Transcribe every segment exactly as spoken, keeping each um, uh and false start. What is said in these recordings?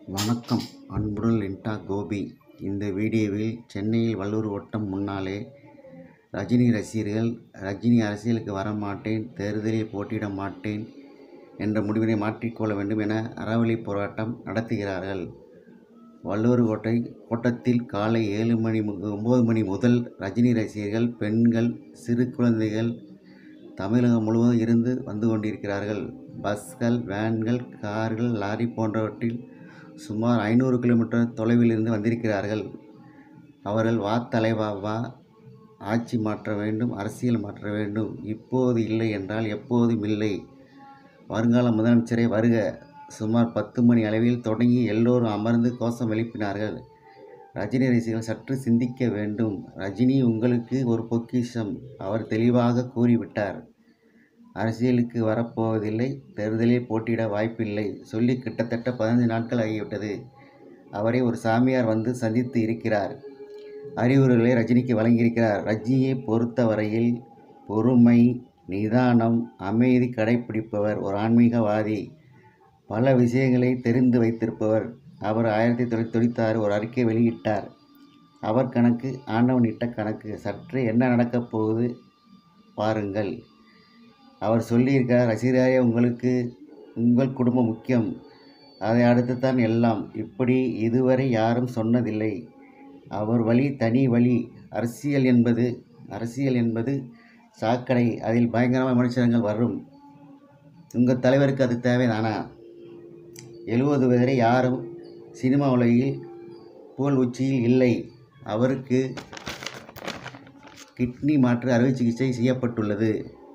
வணக்கம். அன்புடன் லிண்டா கோபி. இந்த வீடியோவில் சென்னையில் வல்லூர் வட்டம் முன்னாலே ரஜினி ரசிகர்கள் ரஜினி அரசியலுக்கு வரமாட்டேன், தேர்தலில் போட்டியிட மாட்டேன் என்ற முடிவினை மாற்றிக்கொள்ள வேண்டும் என அறவழி போராட்டம் நடத்துகிறார்கள். வல்லூர் கோட்டை கோட்டத்தில் காலை ஏழு மணி ஒம்பது மணி முதல் ரஜினி ரசிகர்கள், பெண்கள், சிறு குழந்தைகள் தமிழகம் முழுவதும் இருந்து வந்து கொண்டிருக்கிறார்கள். பஸ்கள், வேன்கள், கார்கள், லாரி போன்றவற்றில் சுமார் ஐநூறு கிலோமீட்டர் தொலைவில் இருந்து வந்திருக்கிறார்கள். அவர்கள் வா தலைவா வா, ஆட்சி மாற்ற வேண்டும், அரசியல் மாற்ற வேண்டும், இப்போது இல்லை என்றால் எப்போதும் இல்லை, வருங்கால முதலமைச்சரை வருக. சுமார் பத்து மணி அளவில் தொடங்கி எல்லோரும் அமர்ந்து கோஷம் எழுப்பினார்கள். ரஜினி ரசிகர்கள் சற்று சிந்திக்க வேண்டும். ரஜினி உங்களுக்கு ஒரு பொக்கிஷம். அவர் தெளிவாக கூறிவிட்டார். அரசியலுக்கு வரப்போவதில்லை, தேர்தலில் போட்டியிட வாய்ப்பில்லை சொல்லி கிட்டத்தட்ட பதினைந்து நாட்கள் ஆகிவிட்டது. அவரை ஒரு சாமியார் வந்து சந்தித்து இருக்கிறார். அறிவுரைகளை ரஜினிக்கு வழங்கியிருக்கிறார். ரஜினியை பொறுத்தவரையில் பொறுமை, நிதானம், அமைதி கடைப்பிடிப்பவர், ஒரு ஆன்மீகவாதி, பல விஷயங்களை தெரிந்து வைத்திருப்பவர். அவர் ஆயிரத்தி தொள்ளாயிரத்தி தொண்ணூற்றி ஆறு ஒரு அறிக்கை வெளியிட்டார். அவர் கணக்கு ஆண்டவன் இட்ட கணக்கு. சற்றே என்ன நடக்கப் போகுது பாருங்கள். அவர் சொல்லியிருக்கார், ரசிகரே உங்களுக்கு உங்கள் குடும்பம் முக்கியம், அதை அடுத்து தான் எல்லாம். இப்படி இதுவரை யாரும் சொன்னதில்லை. அவர் வழி தனி வழி. அரசியல் என்பது அரசியல் என்பது சாக்கடை, அதில் பயங்கரமான மனுஷங்கள் வரும். உங்கள் தலைவருக்கு அது தேவைதானா? எழுபது வரை யாரும் சினிமா உலகில் புகழ் உச்சியில் இல்லை. அவருக்கு கிட்னி மாற்று அறுவை சிகிச்சை செய்யப்பட்டுள்ளது.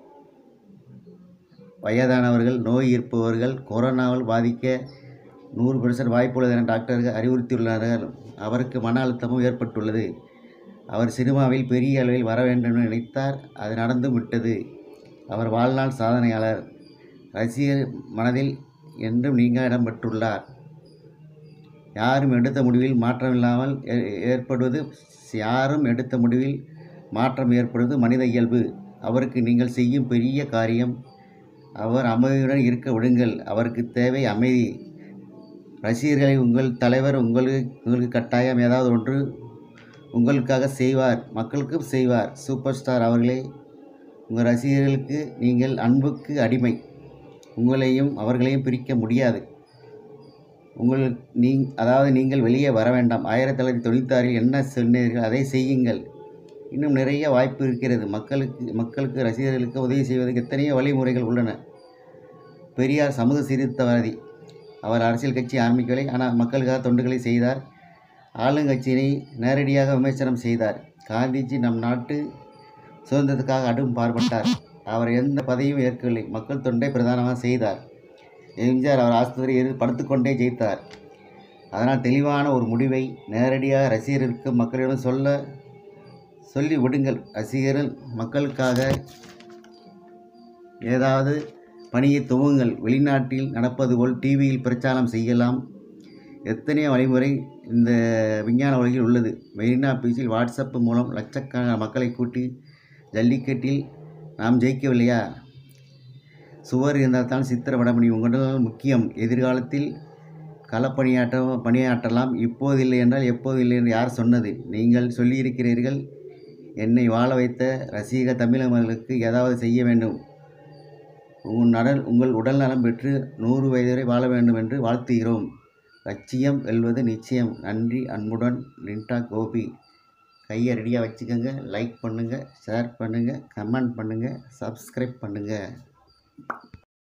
வயதானவர்கள், நோய் இருப்பவர்கள், கொரோனாவால் பாதிக்க நூறு பெர்சன்ட் வாய்ப்புள்ளது என டாக்டர்கள் அறிவுறுத்தியுள்ளனர். அவருக்கு மன அழுத்தமும் ஏற்பட்டுள்ளது. அவர் சினிமாவில் பெரிய அளவில் வர வேண்டும் என நினைத்தார். அது நடந்து விட்டது. அவர் வாழ்நாள் சாதனையாளர். ரசிகர் மனதில் என்றும் நீங்க இடம் பெற்றுள்ளார். யாரும் எடுத்த முடிவில் மாற்றமில்லாமல் ஏற்படுவது யாரும் எடுத்த முடிவில் மாற்றம் ஏற்படுவது மனித இயல்பு. அவருக்கு நீங்கள் செய்யும் பெரிய காரியம். அவர் அமைதியுடன் இருக்க விடுங்கள். அவருக்கு தேவை அமைதி. ரசிகர்களை உங்கள் தலைவர் உங்களுக்கு உங்களுக்கு கட்டாயம் ஏதாவது ஒன்று உங்களுக்காக செய்வார், மக்களுக்கும் செய்வார். சூப்பர் ஸ்டார் அவர்களே, உங்கள் ரசிகர்களுக்கு நீங்கள் அன்புக்கு அடிமை. உங்களையும் அவர்களையும் பிரிக்க முடியாது. உங்கள் நீ அதாவது நீங்கள் வெளியே வர வேண்டாம். ஆயிரத்தி தொள்ளாயிரத்தி தொண்ணூற்றி ஆறில் என்ன சொன்னீர்கள் அதை செய்யுங்கள். இன்னும் நிறைய வாய்ப்பு இருக்கிறது. மக்களுக்கு மக்களுக்கு ரசிகர்களுக்கு உதவி செய்வதற்கு எத்தனையோ வழிமுறைகள் உள்ளன. பெரியார் சமூக சீர்திருத்தவாதி. அவர் அரசியல் கட்சி ஆரம்பிக்கவில்லை, ஆனால் மக்களுக்காக தொண்டுகளை செய்தார். ஆளுங்கட்சியினை நேரடியாக விமர்சனம் செய்தார். காந்திஜி நம் நாட்டு சுதந்திரத்துக்காக அடும் பாடுபட்டார். அவர் எந்த பதவியும் ஏற்கவில்லை, மக்கள் தொண்டை பிரதானமாக செய்தார். எம்ஜிஆர் அவர் ஆஸ்பத்திரியில் படுத்துக்கொண்டே ஜெயித்தார். அதனால் தெளிவான ஒரு முடிவை நேரடியாக ரசிகர்களுக்கு மக்களிடம் சொல்ல சொல்லி விடுங்கள். ரசிகர்கள் மக்களுக்காக ஏதாவது பணியை துவங்குங்கள். வெளிநாட்டில் நடப்பது போல் டிவியில் பிரச்சாரம் செய்யலாம். எத்தனையோ வழிமுறை இந்த விஞ்ஞான உலகில் உள்ளது. மெரினா பீச்சில் வாட்ஸ்அப் மூலம் லட்சக்கணக்கான மக்களை கூட்டி ஜல்லிக்கட்டில் நாம் ஜெயிக்கவில்லையா? சுவர் இருந்தால் தான் சித்திரப்பட முடியும். உங்கள் முக்கியம். எதிர்காலத்தில் களப்பணியாற்ற பணியாற்றலாம். இப்போது இல்லை என்றால் எப்போது இல்லை என்று யார் சொன்னது? நீங்கள் சொல்லியிருக்கிறீர்கள், என்னை வாழ வைத்த ரசிக தமிழர்களுக்கு ஏதாவது செய்ய வேண்டும். உங்கள் நலன் உங்கள் உடல் நலம் பெற்று நூறு வயது வரை வாழ வேண்டும் என்று வாழ்த்துகிறோம். லட்சியம் வெல்வது நிச்சயம். நன்றி. அன்புடன் லிண்டா கோபி. கையை ரெடியாக வச்சுக்கோங்க. லைக் பண்ணுங்கள், ஷேர் பண்ணுங்கள், கமெண்ட் பண்ணுங்கள், சப்ஸ்கிரைப் பண்ணுங்கள்.